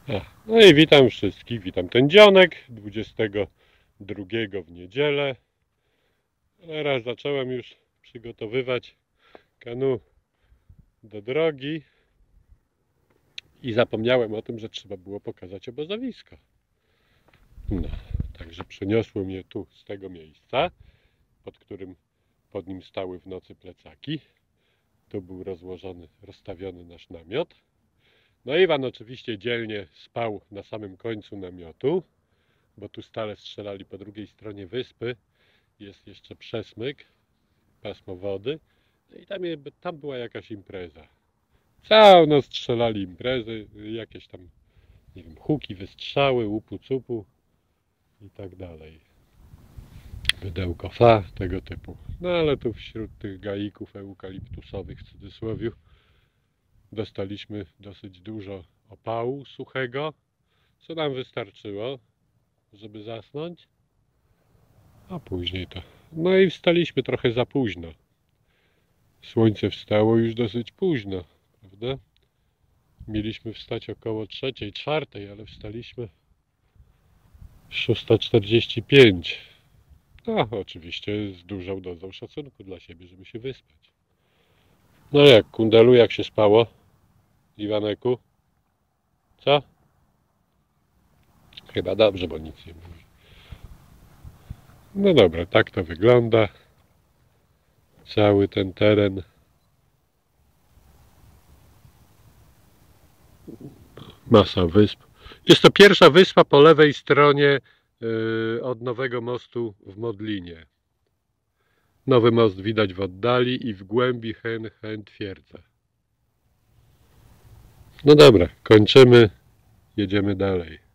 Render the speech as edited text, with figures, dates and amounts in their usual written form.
No i witam wszystkich, witam ten dzionek 22 w niedzielę. Teraz zacząłem już przygotowywać kanu do drogi i zapomniałem o tym, że trzeba było pokazać obozowisko. No, także przeniosłem je tu z tego miejsca, pod nim stały w nocy plecaki. Tu był rozstawiony nasz namiot. No Iwan oczywiście dzielnie spał na samym końcu namiotu, bo tu stale strzelali po drugiej stronie wyspy. Jest jeszcze przesmyk, pasmo wody. No i tam była jakaś impreza. Całą noc strzelali imprezy, jakieś tam, nie wiem, huki, wystrzały, łupu cupu i tak dalej. Wydełko fa, tego typu. No ale tu wśród tych gaików eukaliptusowych w cudzysłowie dostaliśmy dosyć dużo opału suchego, co nam wystarczyło, żeby zasnąć. A później to... No i wstaliśmy trochę za późno. Słońce wstało już dosyć późno, prawda? Mieliśmy wstać około 3:00, 4:00, ale wstaliśmy 6:45. No, oczywiście z dużą dozą szacunku dla siebie, żeby się wyspać. No jak, Kundelu, jak się spało? Iwaneku? Co? Chyba dobrze, bo nic nie mówi. No dobra, tak to wygląda. Cały ten teren. Masa wysp. Jest to pierwsza wyspa po lewej stronie od nowego mostu w Modlinie. Nowy most widać w oddali i w głębi hen twierdza. No dobra, kończymy, jedziemy dalej.